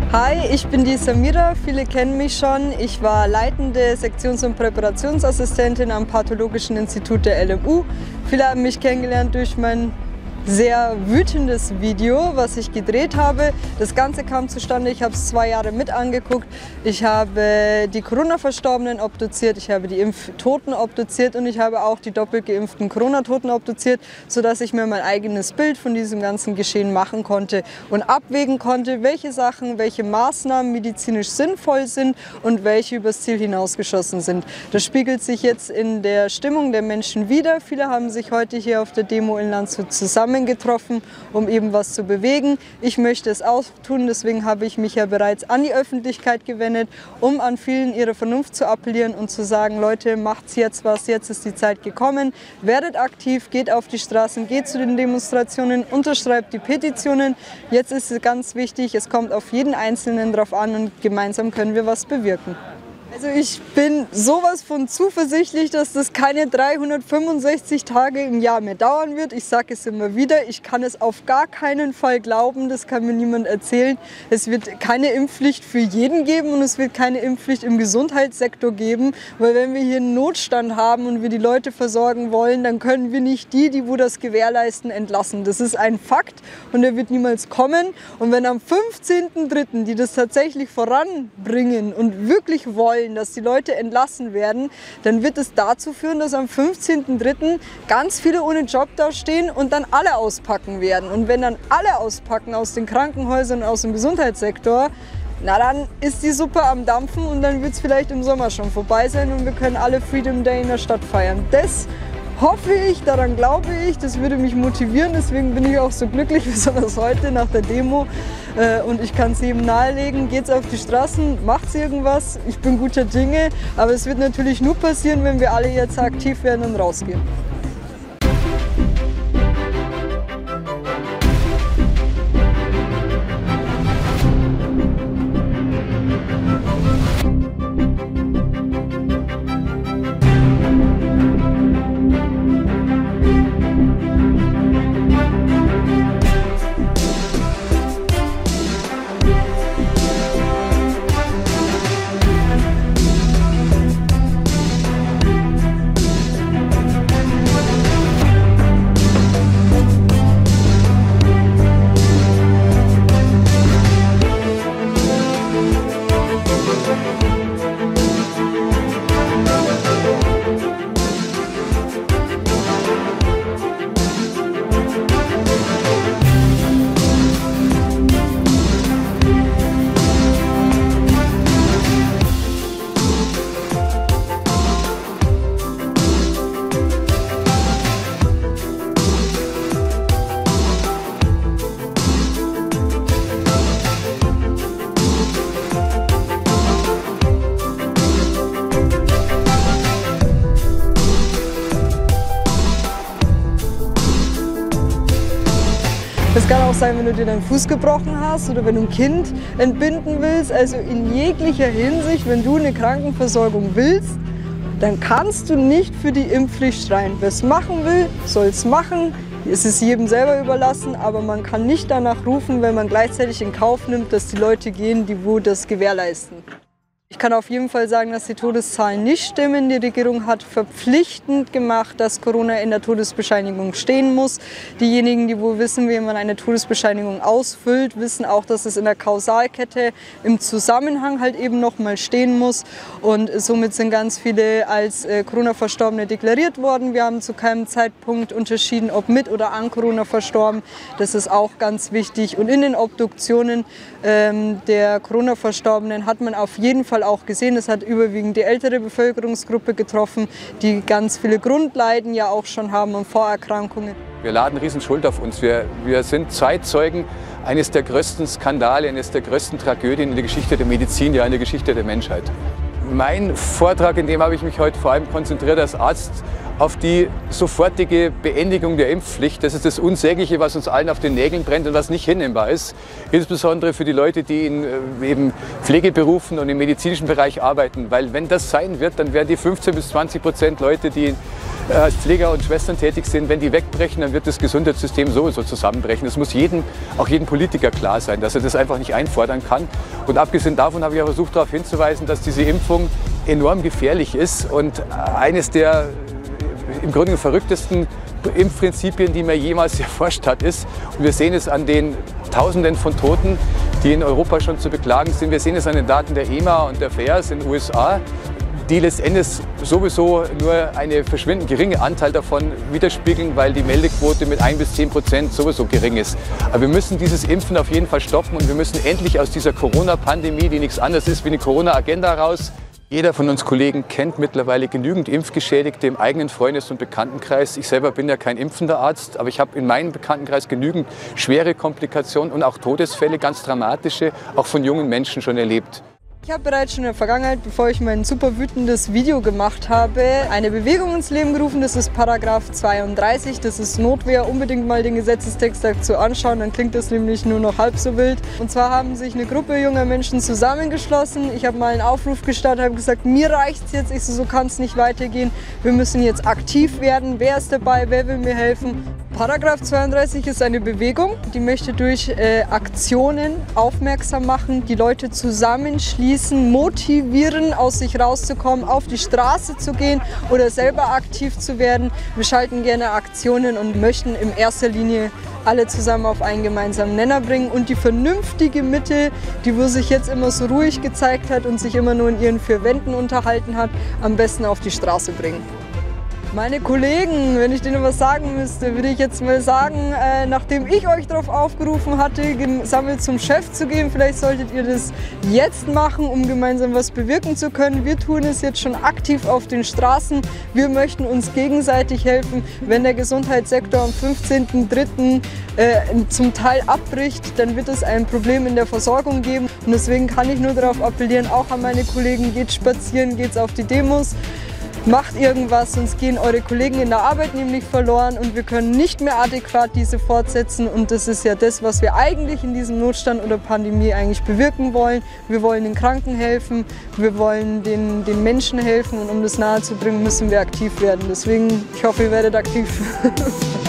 Hi, ich bin die Samira, viele kennen mich schon. Ich war leitende Sektions- und Präparationsassistentin am Pathologischen Institut der LMU. Viele haben mich kennengelernt durch mein sehr wütendes Video, was ich gedreht habe. Das Ganze kam zustande, ich habe es 2 Jahre mit angeguckt. Ich habe die Corona-Verstorbenen obduziert, ich habe die Impftoten obduziert und ich habe auch die doppelt geimpften Corona-Toten obduziert, sodass ich mir mein eigenes Bild von diesem ganzen Geschehen machen konnte und abwägen konnte, welche Sachen, welche Maßnahmen medizinisch sinnvoll sind und welche übers Ziel hinausgeschossen sind. Das spiegelt sich jetzt in der Stimmung der Menschen wider. Viele haben sich heute hier auf der Demo in Landshut zusammengetroffen, um eben was zu bewegen. Ich möchte es auch tun, deswegen habe ich mich ja bereits an die Öffentlichkeit gewendet, um an vielen ihre Vernunft zu appellieren und zu sagen, Leute, macht's jetzt was, jetzt ist die Zeit gekommen, werdet aktiv, geht auf die Straßen, geht zu den Demonstrationen, unterschreibt die Petitionen. Jetzt ist es ganz wichtig, es kommt auf jeden Einzelnen drauf an und gemeinsam können wir was bewirken. Also ich bin sowas von zuversichtlich, dass das keine 365 Tage im Jahr mehr dauern wird. Ich sage es immer wieder, ich kann es auf gar keinen Fall glauben, das kann mir niemand erzählen. Es wird keine Impfpflicht für jeden geben und es wird keine Impfpflicht im Gesundheitssektor geben, weil wenn wir hier einen Notstand haben und wir die Leute versorgen wollen, dann können wir nicht die wo das gewährleisten, entlassen. Das ist ein Fakt und der wird niemals kommen. Und wenn am 15.03. die das tatsächlich voranbringen und wirklich wollen, dass die Leute entlassen werden, dann wird es dazu führen, dass am 15.03. ganz viele ohne Job dastehen und dann alle auspacken werden. Und wenn dann alle auspacken aus den Krankenhäusern, aus dem Gesundheitssektor, na dann ist die Suppe am Dampfen und dann wird es vielleicht im Sommer schon vorbei sein und wir können alle Freedom Day in der Stadt feiern. Das hoffe ich, daran glaube ich, das würde mich motivieren, deswegen bin ich auch so glücklich, besonders heute nach der Demo. Und ich kann es jedem nahelegen, geht's auf die Straßen, macht's irgendwas, ich bin guter Dinge, aber es wird natürlich nur passieren, wenn wir alle jetzt aktiv werden und rausgehen. Das kann auch sein, wenn du dir deinen Fuß gebrochen hast oder wenn du ein Kind entbinden willst. Also in jeglicher Hinsicht, wenn du eine Krankenversorgung willst, dann kannst du nicht für die Impfpflicht schreien. Wer es machen will, soll es machen. Es ist jedem selber überlassen, aber man kann nicht danach rufen, wenn man gleichzeitig in Kauf nimmt, dass die Leute gehen, die wo das gewährleisten. Ich kann auf jeden Fall sagen, dass die Todeszahlen nicht stimmen. Die Regierung hat verpflichtend gemacht, dass Corona in der Todesbescheinigung stehen muss. Diejenigen, die wohl wissen, wie man eine Todesbescheinigung ausfüllt, wissen auch, dass es in der Kausalkette im Zusammenhang halt eben nochmal stehen muss. Und somit sind ganz viele als Corona-Verstorbene deklariert worden. Wir haben zu keinem Zeitpunkt unterschieden, ob mit oder an Corona verstorben. Das ist auch ganz wichtig. Und in den Obduktionen der Corona-Verstorbenen hat man auf jeden Fall auch gesehen, es hat überwiegend die ältere Bevölkerungsgruppe getroffen, die ganz viele Grundleiden ja auch schon haben und Vorerkrankungen. Wir laden riesen Schuld auf uns. Wir sind Zeitzeugen eines der größten Skandale, eines der größten Tragödien in der Geschichte der Medizin, ja in der Geschichte der Menschheit. Mein Vortrag, in dem habe ich mich heute vor allem konzentriert als Arzt auf die sofortige Beendigung der Impfpflicht. Das ist das Unsägliche, was uns allen auf den Nägeln brennt und was nicht hinnehmbar ist. Insbesondere für die Leute, die in eben Pflegeberufen und im medizinischen Bereich arbeiten. Weil wenn das sein wird, dann werden die 15 bis 20% Leute, die als Pfleger und Schwestern tätig sind, wenn die wegbrechen, dann wird das Gesundheitssystem sowieso zusammenbrechen. Das muss auch jedem Politiker klar sein, dass er das einfach nicht einfordern kann. Und abgesehen davon habe ich auch versucht, darauf hinzuweisen, dass diese Impfung enorm gefährlich ist und eines der im Grunde verrücktesten Impfprinzipien, die man jemals erforscht hat, ist. Und wir sehen es an den Tausenden von Toten, die in Europa schon zu beklagen sind. Wir sehen es an den Daten der EMA und der FAERS in den USA, die letztendlich sowieso nur einen verschwindend geringen Anteil davon widerspiegeln, weil die Meldequote mit 1 bis 10% sowieso gering ist. Aber wir müssen dieses Impfen auf jeden Fall stoppen und wir müssen endlich aus dieser Corona-Pandemie, die nichts anderes ist wie eine Corona-Agenda, raus. Jeder von uns Kollegen kennt mittlerweile genügend Impfgeschädigte im eigenen Freundes- und Bekanntenkreis. Ich selber bin ja kein impfender Arzt, aber ich habe in meinem Bekanntenkreis genügend schwere Komplikationen und auch Todesfälle, ganz dramatische, auch von jungen Menschen schon erlebt. Ich habe bereits schon in der Vergangenheit, bevor ich mein super wütendes Video gemacht habe, eine Bewegung ins Leben gerufen. Das ist Paragraph 32, das ist Notwehr. Unbedingt mal den Gesetzestext dazu anschauen, dann klingt das nämlich nur noch halb so wild. Und zwar haben sich eine Gruppe junger Menschen zusammengeschlossen. Ich habe mal einen Aufruf gestartet, habe gesagt, mir reicht's jetzt. Ich so kann es nicht weitergehen. Wir müssen jetzt aktiv werden. Wer ist dabei? Wer will mir helfen? Paragraph 32 ist eine Bewegung, die möchte durch Aktionen aufmerksam machen, die Leute zusammenschließen, motivieren, aus sich rauszukommen, auf die Straße zu gehen oder selber aktiv zu werden. Wir schalten gerne Aktionen und möchten in erster Linie alle zusammen auf einen gemeinsamen Nenner bringen und die vernünftige Mitte, die wo sich jetzt immer so ruhig gezeigt hat und sich immer nur in ihren 4 Wänden unterhalten hat, am besten auf die Straße bringen. Meine Kollegen, wenn ich denen was sagen müsste, würde ich jetzt mal sagen, nachdem ich euch darauf aufgerufen hatte, gesammelt zum Chef zu gehen, vielleicht solltet ihr das jetzt machen, um gemeinsam was bewirken zu können. Wir tun es jetzt schon aktiv auf den Straßen. Wir möchten uns gegenseitig helfen. Wenn der Gesundheitssektor am 15.03. Zum Teil abbricht, dann wird es ein Problem in der Versorgung geben. Und deswegen kann ich nur darauf appellieren, auch an meine Kollegen, geht spazieren, geht auf die Demos. Macht irgendwas, sonst gehen eure Kollegen in der Arbeit nämlich verloren und wir können nicht mehr adäquat diese fortsetzen. Und das ist ja das, was wir eigentlich in diesem Notstand oder Pandemie eigentlich bewirken wollen. Wir wollen den Kranken helfen, wir wollen den Menschen helfen und um das nahezubringen, müssen wir aktiv werden. Deswegen, ich hoffe, ihr werdet aktiv.